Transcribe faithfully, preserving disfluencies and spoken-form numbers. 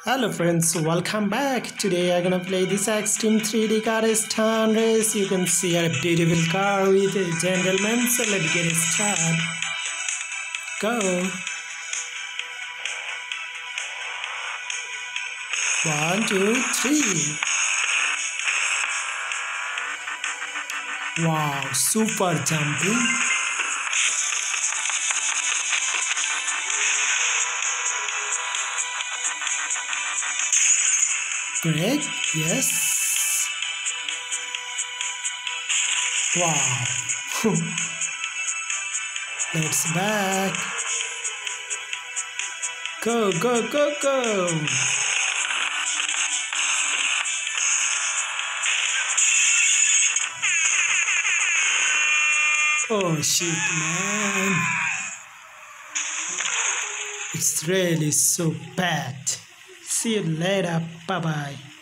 Hello friends, welcome back. Today I'm gonna play this extreme three D car stunt race. You can see a beautiful car with a gentleman. So let's get started. Go. One, two, three. Wow, super jumping. Great, yes. Wow. Let's back. Go, go, go, go. Oh shit, man. It's really so bad. See you later. Bye bye.